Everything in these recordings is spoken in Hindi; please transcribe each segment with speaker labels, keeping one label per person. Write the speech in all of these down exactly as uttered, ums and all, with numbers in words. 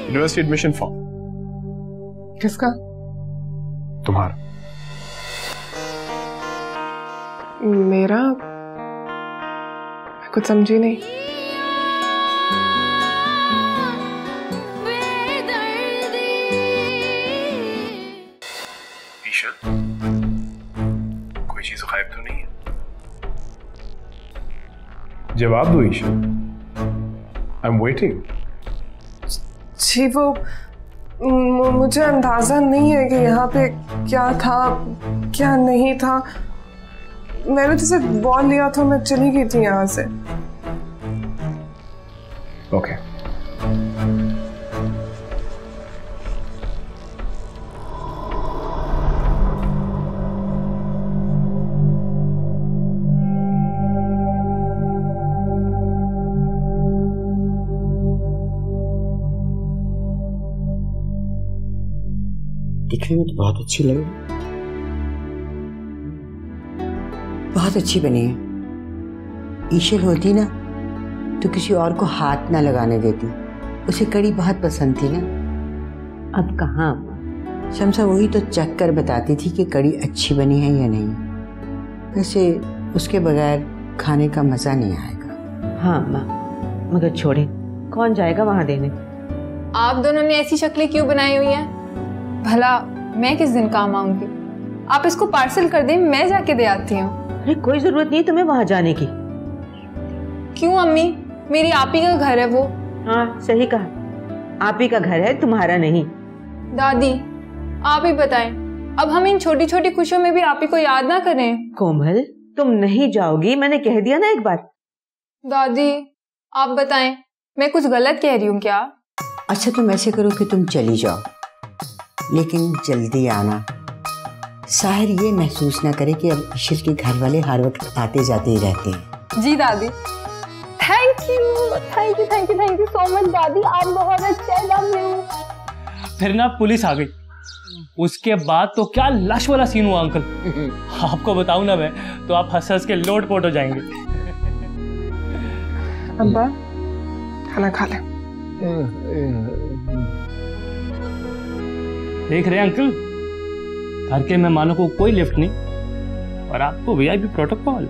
Speaker 1: University admission form.
Speaker 2: किसका?
Speaker 1: तुम्हारा।
Speaker 2: मेरा? मैं कुछ समझी नहीं।
Speaker 1: ईशल, कोई चीज गायब तो नहीं है? जवाब दो ईशल। I am waiting.
Speaker 2: जी वो मुझे अंदाजा नहीं है कि यहाँ पे क्या था क्या नहीं था। मैंने तो सिर्फ बॉल लिया था, मैं चली गई थी यहाँ से।
Speaker 1: ओके।
Speaker 3: दिखने में तो बहुत अच्छी लगी, बहुत अच्छी बनी है। ईशल होती ना तो किसी और को हाथ ना लगाने देती। उसे कड़ी बहुत पसंद थी ना। अब कहाँ, शमसा वही तो चख कर बताती थी कि कड़ी अच्छी बनी है या नहीं। वैसे उसके बगैर खाने का मजा नहीं आएगा।
Speaker 4: हाँ माँ, मगर छोड़े, कौन जाएगा वहां देने।
Speaker 5: आप दोनों ने ऐसी शक्लें क्यों बनाई हुई हैं? भला मैं किस दिन काम आऊंगी? आप इसको पार्सल कर दें, मैं जाके दे आती हूँ।
Speaker 4: अरे कोई जरूरत नहीं तुम्हें वहां जाने की।
Speaker 5: क्यों अम्मी? मेरी आप ही का घर है वो।
Speaker 4: हाँ सही कहा, आप ही का घर है, तुम्हारा नहीं।
Speaker 5: दादी आप ही बताएं, अब हम इन छोटी छोटी खुशियों में भी आप ही को याद ना करें?
Speaker 4: कोमल तुम नहीं जाओगी, मैंने कह दिया ना एक बार।
Speaker 5: दादी आप बताएं, मैं कुछ गलत कह रही हूँ क्या?
Speaker 3: अच्छा तुम ऐसे करो कि तुम चली जाओ, लेकिन जल्दी आना। साहिर ये महसूस ना करे कि अब ईशल के घर वाले हर वक्त आते जाते ही रहते हैं।
Speaker 5: जी दादी। Thank you thank you thank you thank you so much दादी, आप बहुत अच्छे। Love you.
Speaker 6: फिर ना पुलिस आ गई, उसके बाद तो क्या लाश वाला सीन हुआ अंकल। आपको बताऊं ना मैं तो आप हंस हंस के लोट पोट हो जाएंगे।
Speaker 2: अब्बा खाना खा ले।
Speaker 6: देख रहे हैं अंकल, घर के मेहमानों को कोई लिफ्ट नहीं और आपको वीआईपी प्रोटोकॉल।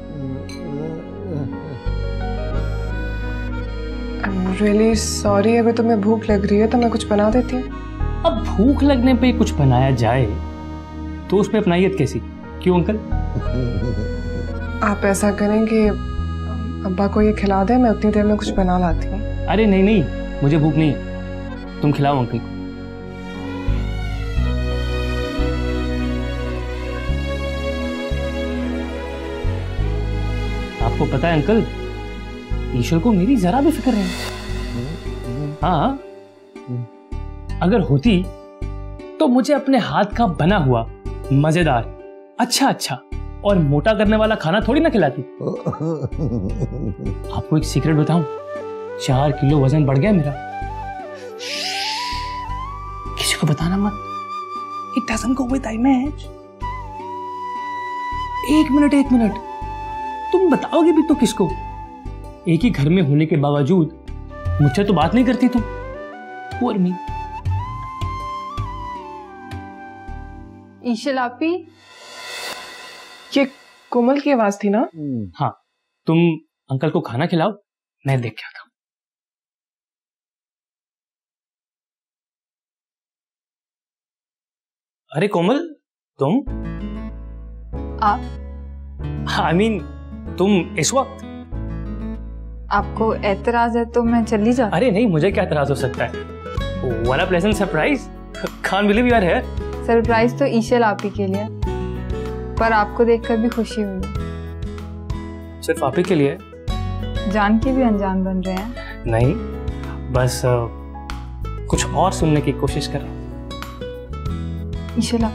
Speaker 2: रियली सॉरी, अगर तुम्हें भूख लग रही है तो मैं कुछ बना देती हूँ।
Speaker 6: अब भूख लगने पे कुछ बनाया जाए तो उसमें अपनाइयत कैसी? क्यों अंकल?
Speaker 2: आप ऐसा करें कि अब्बा को ये खिला दे, मैं उतनी देर में कुछ बना लाती हूँ।
Speaker 6: अरे नहीं नहीं, मुझे भूख नहीं है, तुम खिलाओ अंकल को। आपको पता है अंकल, ईश्वर को मेरी जरा भी फिक्र नहीं। हाँ, अगर होती तो मुझे अपने हाथ का बना हुआ मजेदार अच्छा अच्छा और मोटा करने वाला खाना थोड़ी ना खिलाती। आपको एक सीक्रेट बताऊं, चार किलो वजन बढ़ गया मेरा। किसी को बताना मत, it doesn't go with image. एक मिनट एक मिनट, तुम बताओगे भी तो किसको? एक ही घर में होने के बावजूद मुझसे तो बात नहीं करती तुम। और मी
Speaker 5: ईशल आपी,
Speaker 2: ये कोमल की आवाज थी ना?
Speaker 6: हाँ, तुम अंकल को खाना खिलाओ, मैं देख के आता हूं। अरे कोमल, तुम?
Speaker 5: आप?
Speaker 6: आई मीन तुम इस वक्त?
Speaker 5: आपको एतराज है तो मैं चली जाती।
Speaker 6: अरे नहीं, मुझे क्या एतराज हो सकता है? What a pleasant surprise! Can't believe you are here.
Speaker 5: Surprise तो ईशल आप ही के लिए, पर आपको देखकर भी खुशी हुई।
Speaker 6: सिर्फ आप ही के लिए?
Speaker 5: जान के भी अनजान बन रहे हैं।
Speaker 6: नहीं, बस uh, कुछ और सुनने की कोशिश कर रहा हूँ।
Speaker 5: ईशल आप।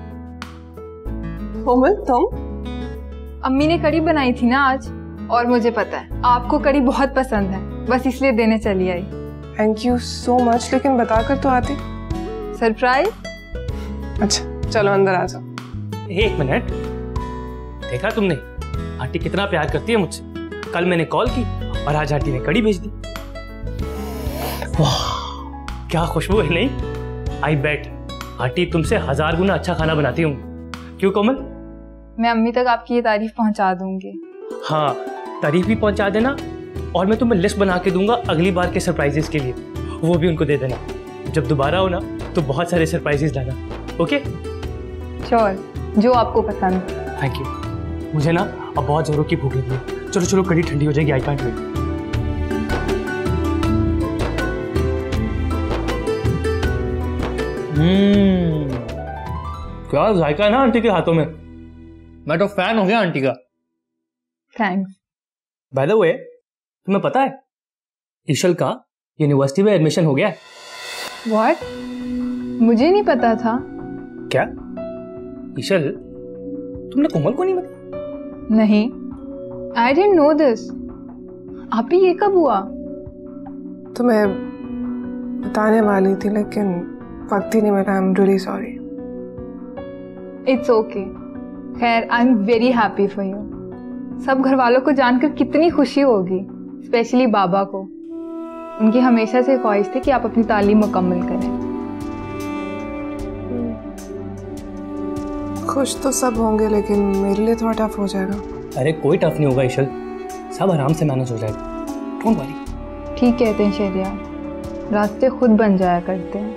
Speaker 2: कोमल तुम?
Speaker 5: अम्मी ने कड़ी बनाई थी ना आज, और मुझे पता है आपको कड़ी बहुत पसंद है, बस इसलिए देने चली आई।
Speaker 2: थैंक यू सो मच, लेकिन बताकर तो आती।
Speaker 5: सरप्राइज?
Speaker 2: अच्छा चलो अंदर आ जाओ।
Speaker 6: एक मिनट, देखा तुमने आंटी कितना प्यार करती है मुझसे? कल मैंने कॉल की और आज आंटी ने कड़ी भेज दी। वाह क्या खुशबू है नहीं? आई बेट आंटी तुमसे हजार गुना अच्छा खाना बनाती हूँ। क्यों कोमल?
Speaker 5: मैं अम्मी तक आपकी ये तारीफ पहुंचा दूंगी।
Speaker 6: हाँ, तारीफ भी पहुंचा देना और मैं तुम्हें लिस्ट बना के दूंगा अगली बार के सरप्राइजेस के लिए, वो भी उनको दे देना। जब दोबारा हो ना तो बहुत सारे सरप्राइजेस लाना। ओके?
Speaker 5: श्योर, जो आपको पसंद।
Speaker 6: Thank you. मुझे ना अब बहुत जोरों की भूख लगी है। चलो चलो कड़ी ठंडी हो जाएगी। I can't wait. हम्म, क्या जायका है ना आंटी के हाथों में। मैं तो फैन हो गया आंटी का।
Speaker 5: थैंक्स।
Speaker 6: बाय द वे, तुम्हें पता है ईशल का यूनिवर्सिटी में एडमिशन हो गया है।
Speaker 5: व्हाट? मुझे नहीं पता था।
Speaker 6: क्या ईशल, तुमने कोमल को नहीं बताया?
Speaker 5: नहीं, आई डिडंट नो दिस। आप ही ये कब हुआ?
Speaker 2: तुम्हें बताने वाली थी लेकिन वक्त ही नहीं मिला। I am really sorry.
Speaker 5: It's okay. खैर, I am very happy for you. सब घर वालों को जानकर कितनी खुशी होगी, स्पेशली बाबा को। उनकी हमेशा से ख्वाहिश थी कि आप अपनी तालीम मुकम्मल करें।
Speaker 2: खुश तो सब होंगे लेकिन मेरे लिए थोड़ा टफ हो जाएगा।
Speaker 6: अरे कोई टफ नहीं होगा ईशल, सब आराम से मैनेज हो जाएगा। Don't worry.
Speaker 5: ठीक कहते हैं शरिया, रास्ते खुद बन जाया करते हैं।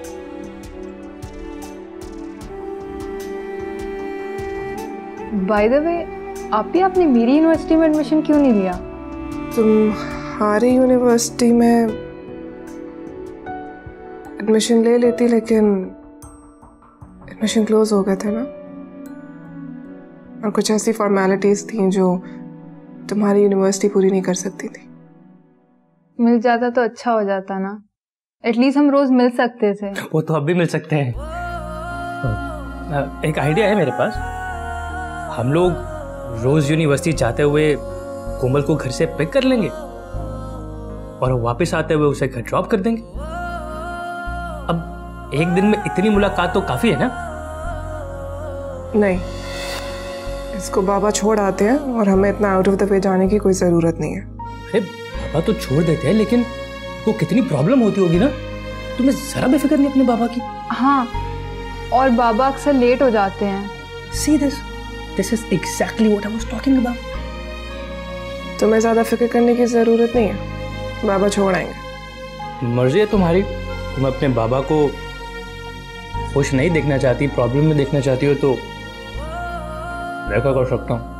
Speaker 5: बाय द वे, आप भी आपने मेरी यूनिवर्सिटी में एडमिशन क्यों नहीं लिया?
Speaker 2: तुम्हारी यूनिवर्सिटी में एडमिशन ले लेती लेकिन एडमिशन क्लोज हो गए थे ना, और कुछ ऐसी फॉर्मेलिटीज थी जो तुम्हारी यूनिवर्सिटी पूरी नहीं कर सकती थी।
Speaker 5: मिल जाता तो अच्छा हो जाता ना, एटलीस्ट हम रोज मिल सकते थे।
Speaker 6: वो तो अब भी मिल सकते हैं। एक आइडिया है मेरे पास। हम लोग रोज यूनिवर्सिटी जाते हुए कोमल को घर से पिक कर लेंगे और वापस आते हुए उसे घर ड्रॉप कर देंगे। अब एक दिन में इतनी मुलाकात तो काफी है ना?
Speaker 2: नहीं, इसको बाबा छोड़ आते हैं और हमें इतना आउट ऑफ द वे जाने की कोई जरूरत नहीं है।
Speaker 6: अरे बाबा तो छोड़ देते हैं लेकिन वो कितनी प्रॉब्लम होती होगी ना, तुम्हें जरा भी फिक्र नहीं अपने बाबा की?
Speaker 5: हाँ, और बाबा अक्सर लेट हो जाते हैं।
Speaker 6: See this? This is exactly what I was talking about.
Speaker 2: तुम्हें ज्यादा फिक्र करने की जरूरत नहीं है, बाबा छोड़ आएंगे।
Speaker 6: मर्जी है तुम्हारी। तुम अपने बाबा को खुश नहीं देखना चाहती, प्रॉब्लम में देखना चाहती हो तो मैं क्या कर सकता हूँ।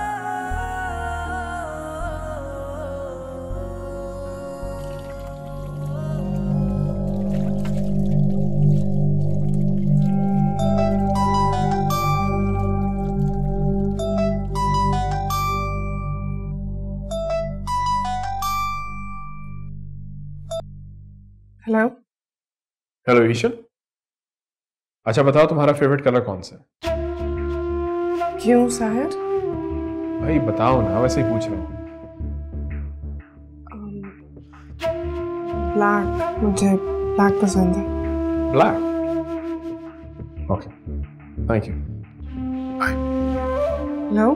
Speaker 2: हेलो
Speaker 1: हेलो ईशल, अच्छा बताओ तुम्हारा फेवरेट कलर कौन सा है?
Speaker 2: क्यों साहिर?
Speaker 1: भाई बताओ ना, वैसे ही पूछ रहा हूँ।
Speaker 2: ब्लैक, मुझे ब्लैक पसंद है।
Speaker 1: Black? Okay, thank you. Bye.
Speaker 2: Hello,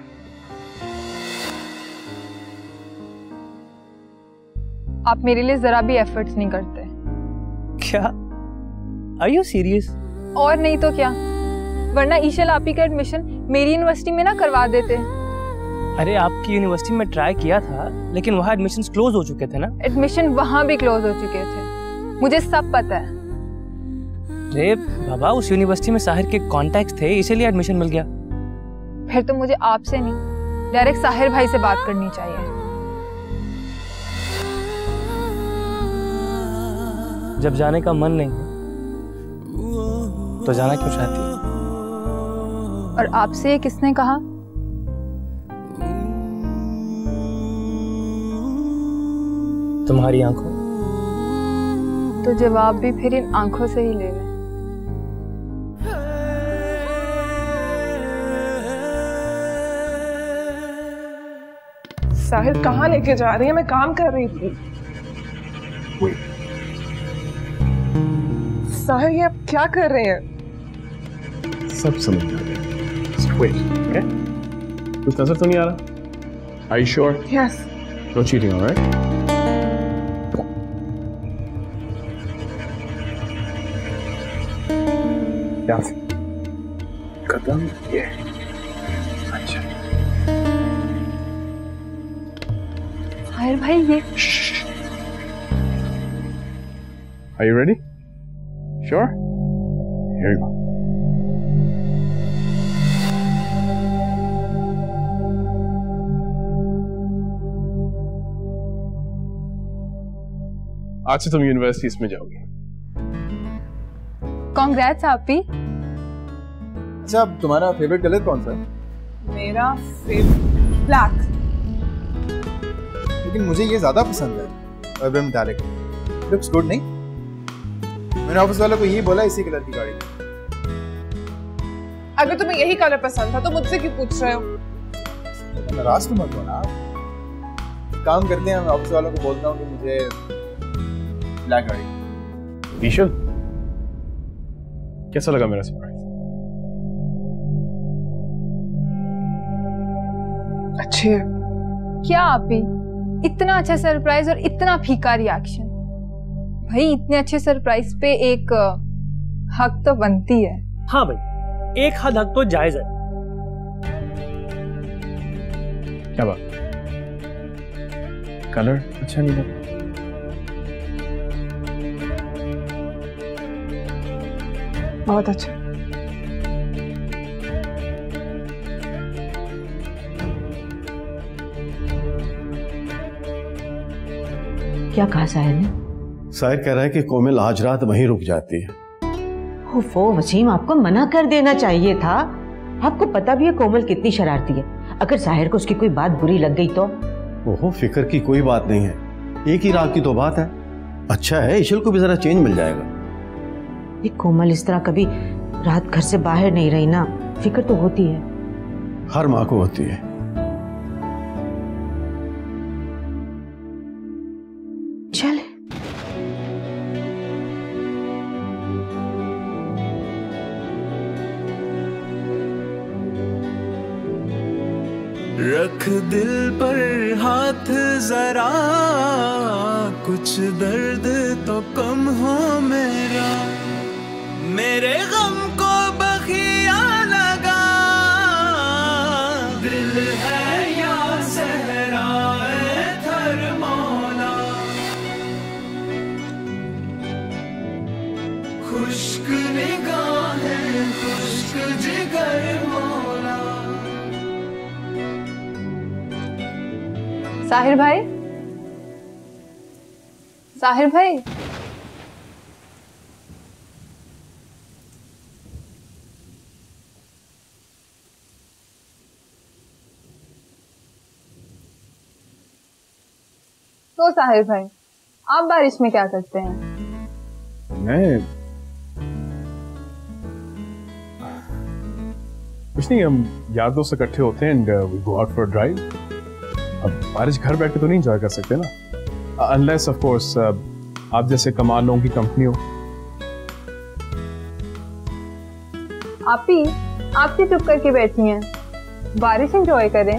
Speaker 5: आप मेरे लिए जरा भी एफर्ट्स नहीं करते।
Speaker 6: क्या? Are you serious?
Speaker 5: और नहीं तो क्या, वरना ईशल आप ही का एडमिशन मेरी यूनिवर्सिटी में ना करवा देते।
Speaker 6: अरे आपकी यूनिवर्सिटी में ट्राई किया था लेकिन वहाँ एडमिशंस क्लोज हो चुके थे ना?
Speaker 5: एडमिशन वहाँ भी क्लोज हो चुके थे, मुझे सब पता है।
Speaker 6: अरे बाबा, उस यूनिवर्सिटी में साहिर के कॉन्टैक्ट्स थे, इसीलिए एडमिशन मिल गया।
Speaker 5: फिर तो मुझे आपसे नहीं, डायरेक्ट साहिर भाई से बात करनी चाहिए।
Speaker 6: जब जाने का मन नहीं है तो जाना क्यों चाहती है?
Speaker 5: और आपसे ये किसने कहा?
Speaker 6: तुम्हारी आंखों।
Speaker 5: तो जवाब भी फिर इन आंखों से ही ले लें।
Speaker 2: साहिर कहाँ लेके जा रही है? मैं काम कर रही थी।
Speaker 1: Wait.
Speaker 2: साहिर ये आप क्या कर रहे हैं?
Speaker 1: सब समझ आ गया। Just wait, okay? कुछ नजर तो नहीं आ रहा? Are you sure?
Speaker 2: Yes.
Speaker 1: No cheating, all right? क्या कदम ये अच्छा
Speaker 5: साहिर भाई ये
Speaker 1: Are you ready? Sure? Here you go. आज से तुम यूनिवर्सिटी इसमें जाओगी।
Speaker 5: कांग्रेट्स आपी।
Speaker 7: अच्छा, तुम्हारा फेवरेट कलर कौन सा है?
Speaker 2: मेरा फेवरेट ब्लैक।
Speaker 7: लेकिन मुझे ये ज्यादा पसंद है, अर्बन मेटालिक। लुक्स गुड नहीं? मैंने ऑफिस वालों को यही बोला इसी कलर की गाड़ी।
Speaker 2: अगर तुम्हें यही कलर पसंद था तो मुझसे क्यों पूछ रहे हो?
Speaker 7: नाराज तो मत हो ना। काम करते हैं, मैं ऑफिस वालों को बोलता हूँ कि मुझे ब्लैक गाड़ी।
Speaker 1: ईशल, कैसा लगा मेरा सरप्राइज?
Speaker 2: अच्छी है।
Speaker 5: क्या आपी, इतना अच्छा सरप्राइज और इतना फीका रिएक्शन। भाई इतने अच्छे सरप्राइज पे एक हक तो बनती है।
Speaker 6: हाँ भाई, एक हद हक तो जायज है।
Speaker 1: क्या बात? कलर अच्छा नहीं लगा?
Speaker 2: बहुत अच्छा।
Speaker 3: क्या कहा साहिर ने?
Speaker 8: साहिर कह रहा है कि कोमल आज रात वहीं रुक जाती है।
Speaker 4: ओफो वसीम, आपको मना कर देना चाहिए था। आपको पता भी है कोमल कितनी शरारती है। अगर साहिर को उसकी कोई बात बुरी लग गई तो?
Speaker 8: ओहो, फिक्र की कोई बात नहीं है, एक ही रात की तो बात है। अच्छा है, ईशल को भी जरा चेंज मिल जाएगा।
Speaker 4: ये कोमल इस तरह कभी रात घर से बाहर नहीं रही ना, फिक्र तो होती है।
Speaker 8: हर माँ को होती है।
Speaker 4: चल
Speaker 9: रख दिल पर हाथ जरा, कुछ दर्द तो कम हो मेरा, मेरे गम को बखिया लगा। दिल है या सहरा थर मौला, खुश्क निगाहें खुश्क जिगर मौला।
Speaker 5: साहिर भाई, साहिर भाई, तो साहिर भाई आप बारिश में क्या करते हैं?
Speaker 1: मैं कुछ नहीं, हम यार दोस्त इकट्ठे होते हैं and we go out for drive. अब बारिश घर बैठ के तो नहीं एंजॉय कर सकते ना, अनलेस ऑफ कोर्स आप जैसे कमाल लोगों की कंपनी हो।
Speaker 5: आप ही आप ही चुप करके बैठी हैं, बारिश एंजॉय करें।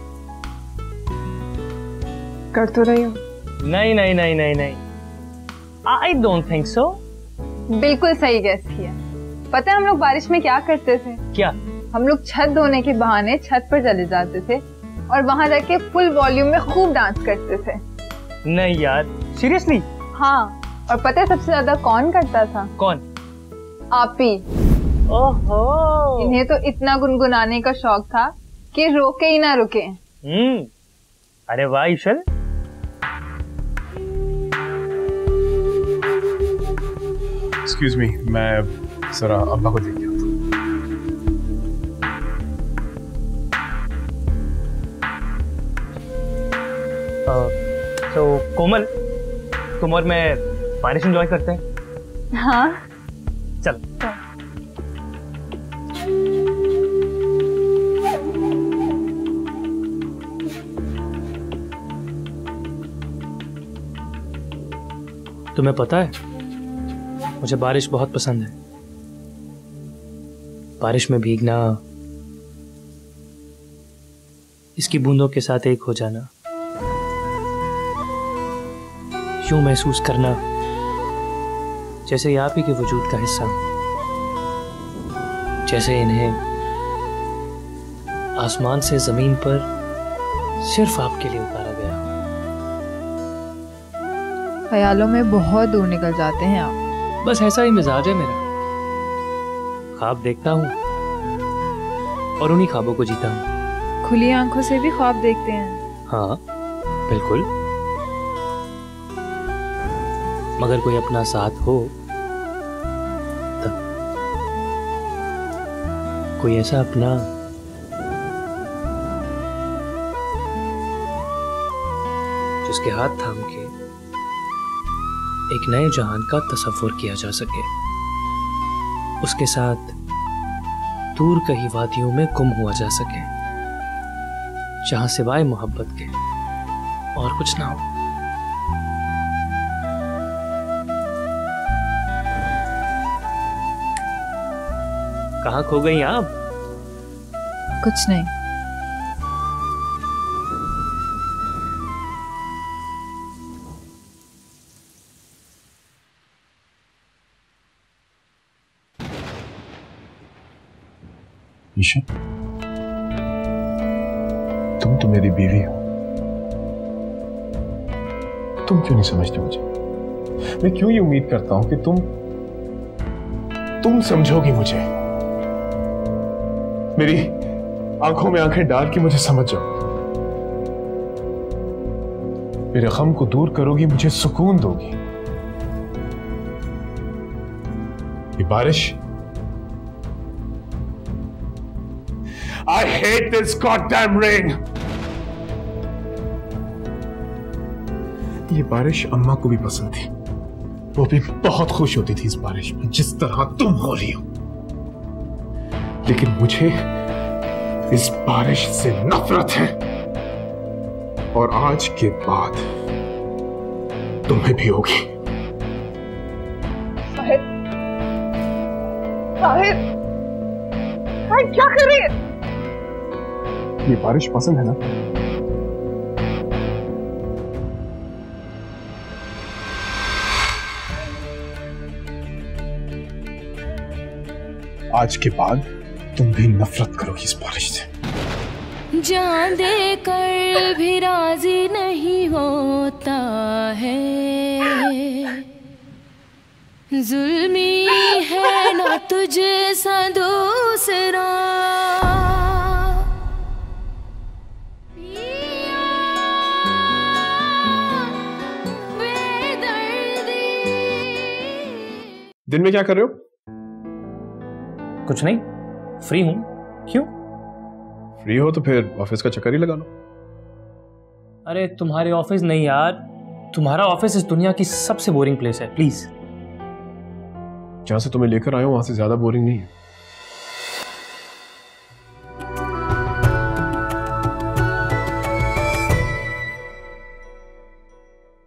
Speaker 2: कर तो रही हो।
Speaker 6: नहीं नहीं नहीं नहीं नहीं, आई डोंट थिंक सो।
Speaker 5: बिल्कुल सही गैस किया। पता है हम लोग बारिश में क्या करते थे?
Speaker 6: क्या?
Speaker 5: हम लोग छत धोने के बहाने छत पर चले जाते थे और वहां जाके फुल वॉल्यूम में खूब डांस करते थे।
Speaker 6: नहीं यार, सीरियसली?
Speaker 5: हाँ, और पता है सबसे ज्यादा कौन करता था?
Speaker 6: कौन?
Speaker 5: आप ही।
Speaker 6: ओहो,
Speaker 5: इन्हें तो इतना गुनगुनाने का शौक था कि रोके ही ना रुके।
Speaker 6: हम्म, अरे वाह ईशल।
Speaker 1: एक्सक्यूज मी, मैं जरा अब्बा को देख के आता हूं।
Speaker 6: तो कोमल, तुम और मैं बारिश एंजॉय करते हैं?
Speaker 5: हाँ
Speaker 6: चल। तुम्हें पता है मुझे बारिश बहुत पसंद है। बारिश में भीगना, इसकी बूंदों के साथ एक हो जाना, यूं महसूस करना जैसे आप ही के वजूद का हिस्सा हूं। जैसे इन्हें आसमान से जमीन पर सिर्फ आपके लिए उतारा गया।
Speaker 5: ख्यालों में बहुत दूर निकल जाते हैं आप।
Speaker 6: बस ऐसा ही मिजाज है मेरा, ख्वाब देखता हूँ और उन्हीं ख्वाबों को जीता हूँ।
Speaker 5: खुली आंखों से भी ख्वाब देखते हैं?
Speaker 6: हाँ बिल्कुल, मगर कोई अपना साथ हो तब। कोई ऐसा अपना जिसके हाथ थाम के एक नए जहान का तसव्वुर किया जा सके, उसके साथ दूर कहीं वादियों में गुम हुआ जा सके, जहां सिवाय मोहब्बत के और कुछ ना हो। कहाँ खो गई आप?
Speaker 5: कुछ नहीं।
Speaker 1: ईशा, तुम तो मेरी बीवी हो, तुम क्यों नहीं समझती मुझे? मैं क्यों ये उम्मीद करता हूं कि तुम तुम समझोगी मुझे, मेरी आंखों में आंखें डाल के मुझे समझ जाओगी, मेरे गम को दूर करोगी, मुझे सुकून दोगी। ये बारिश, I hate this goddamn rain. ये बारिश अम्मा को भी पसंद थी, वो भी बहुत खुश होती थी इस बारिश में, जिस तरह तुम हो रही हो। लेकिन मुझे इस बारिश से नफरत है, और आज के बाद तुम्हें भी होगी।
Speaker 2: साहिद, साहिद, साहिद क्या कर रही है?
Speaker 1: ये बारिश पसंद है ना? आज के बाद तुम भी नफरत करोगी इस बारिश से।
Speaker 10: जान दे कर भी राजी नहीं होता है, जुल्मी है ना तुझे सा दूसरा।
Speaker 1: दिन में क्या कर रहे हो?
Speaker 6: कुछ नहीं, फ्री हूं। क्यों?
Speaker 1: फ्री हो तो फिर ऑफिस का चक्कर ही लगा लो।
Speaker 6: अरे तुम्हारे ऑफिस नहीं यार, तुम्हारा ऑफिस इस दुनिया की सबसे बोरिंग प्लेस है। प्लीज।
Speaker 1: जहां से तुम्हें लेकर आया हूं वहां से ज्यादा बोरिंग नहीं है।